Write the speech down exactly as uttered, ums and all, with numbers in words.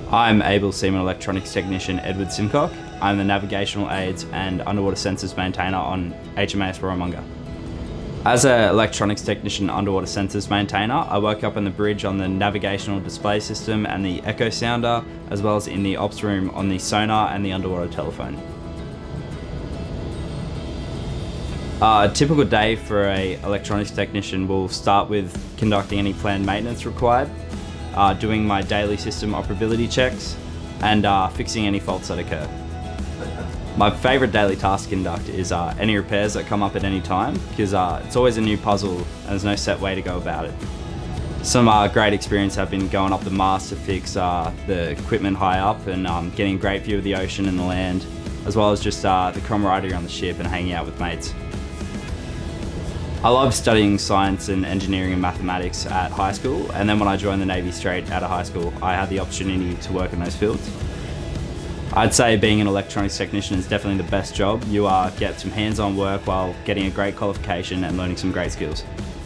I'm able Seaman Electronics Technician Edward Simcock. I'm the navigational aids and underwater sensors maintainer on H M A S Warramunga. As an electronics technician underwater sensors maintainer, I work up on the bridge on the navigational display system and the echo sounder, as well as in the ops room on the sonar and the underwater telephone. Uh, a typical day for a electronics technician will start with conducting any planned maintenance required, uh, doing my daily system operability checks, and uh, fixing any faults that occur. My favourite daily task to conduct is uh, any repairs that come up at any time, because uh, it's always a new puzzle and there's no set way to go about it. Some uh, great experience have been going up the mast to fix uh, the equipment high up and um, getting a great view of the ocean and the land, as well as just uh, the camaraderie on the ship and hanging out with mates. I love studying science and engineering and mathematics at high school, and then when I joined the Navy straight out of high school, I had the opportunity to work in those fields. I'd say being an electronics technician is definitely the best job. You uh, get some hands-on work while getting a great qualification and learning some great skills.